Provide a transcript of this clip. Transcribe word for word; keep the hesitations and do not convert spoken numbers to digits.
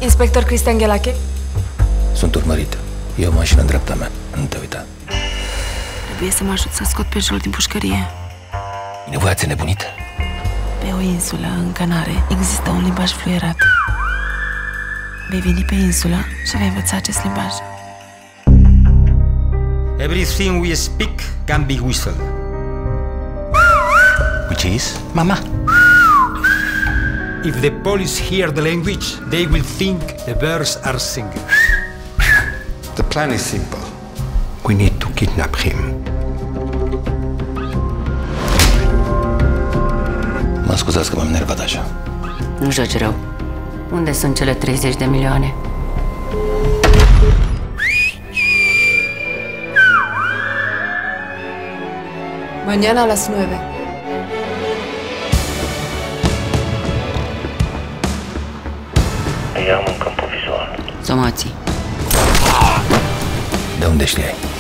Inspector Cristian Ghelache? Sunt urmărit. E o mașină în dreapta mea. Nu te uita. Trebuie să mă ajut să scot pe Joel din pușcărie. E nevoie, ați nebunit? Pe o insulă, în Canare, există un limbaj fluierat. Vei veni pe insulă și vei învăța acest limbaj. Everything we speak can be whistled. Which is? Mama. If the police hear the language, they will think the birds are singing. The plan is simple. We need to kidnap him. Mă scuzați că m-am nervat așa. Nu joci rău. Unde sunt cele treizeci de milioane? Mañana a las nueve. Eu am un câmp vizual. Somații. De unde știai?